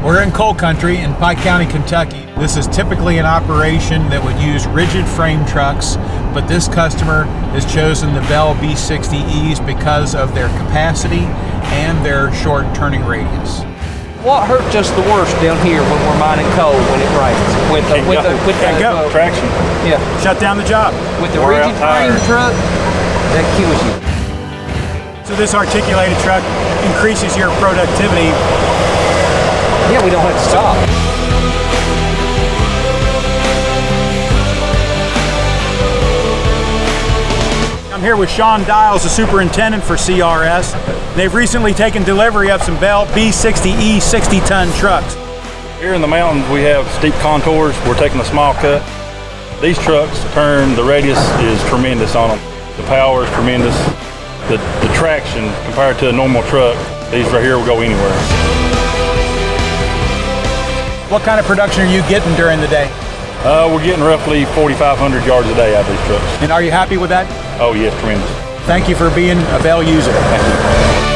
We're in coal country in Pike County, Kentucky. This is typically an operation that would use rigid frame trucks, but this customer has chosen the Bell B60Es because of their capacity and their short turning radius. What hurts us the worst down here when we're mining coal when it rains? With the traction. Yeah. Shut down the job. With the rigid frame truck, that kills you. So this articulated truck increases your productivity. Yeah, we don't have to stop. I'm here with Sean Dials, the superintendent for CRS. They've recently taken delivery of some Bell B60E 60-ton trucks. Here in the mountains we have steep contours. We're taking a small cut. These trucks turn, the radius is tremendous on them. The power is tremendous. The traction compared to a normal truck, these right here will go anywhere. What kind of production are you getting during the day? We're getting roughly 4,500 yards a day out of these trucks. And are you happy with that? Oh yes, tremendous. Thank you for being a Bell user. Thank you.